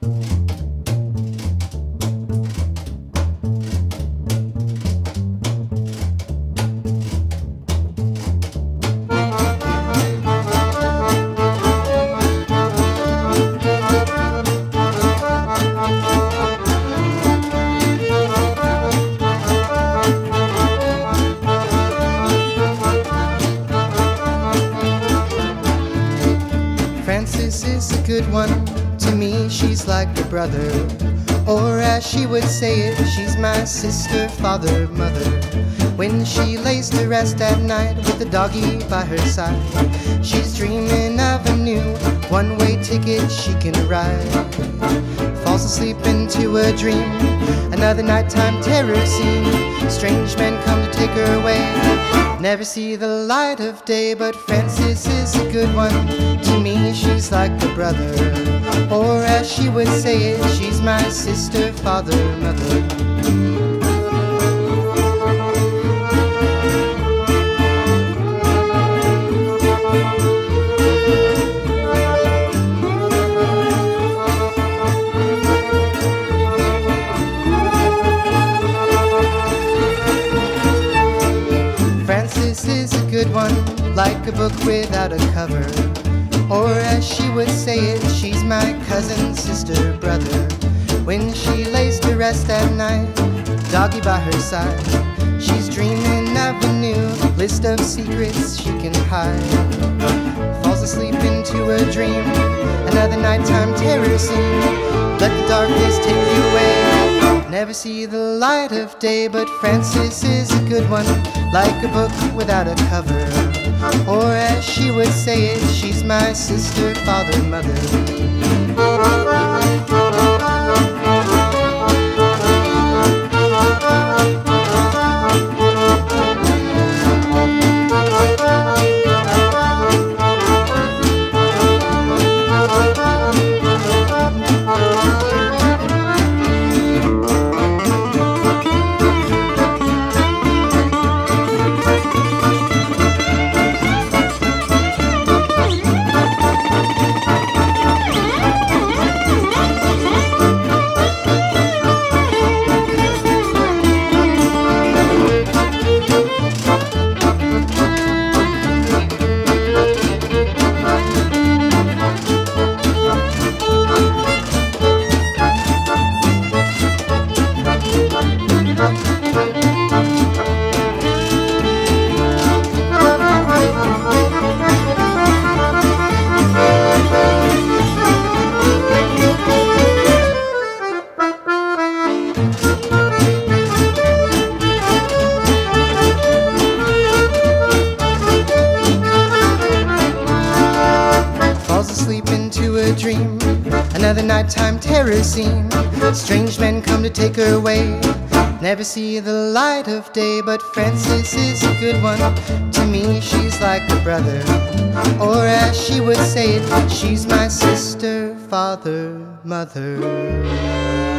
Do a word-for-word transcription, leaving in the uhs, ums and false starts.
Frances is a good one, to me she's like a brother. Or as she would say it, she's my sister, father, mother. When she lays to rest at night with the doggy by her side, she's dreaming of a new one-way ticket she can ride. Falls asleep into a dream, another nighttime terror scene. Strange men come to take her away, never see the light of day. But Frances is a good one, to me she's like a brother. Or as she would say it, she's my sister, father, mother. Frances is a good one, like a book without a cover. Or as she would say it, she's my cousin, sister, brother. When she lays to rest at night, doggy by her side, she's dreaming of a new list of secrets she can hide. Falls asleep into a dream, another nighttime terror scene. Let the darkness take you away, never see the light of day. But Frances is a good one, like a book without a cover. Or as she would say it, she's my sister, father, mother. Dream, another nighttime terror scene. Strange men come to take her away, never see the light of day. But Frances is a good one, to me she's like a brother. Or as she would say it, she's my sister, father, mother.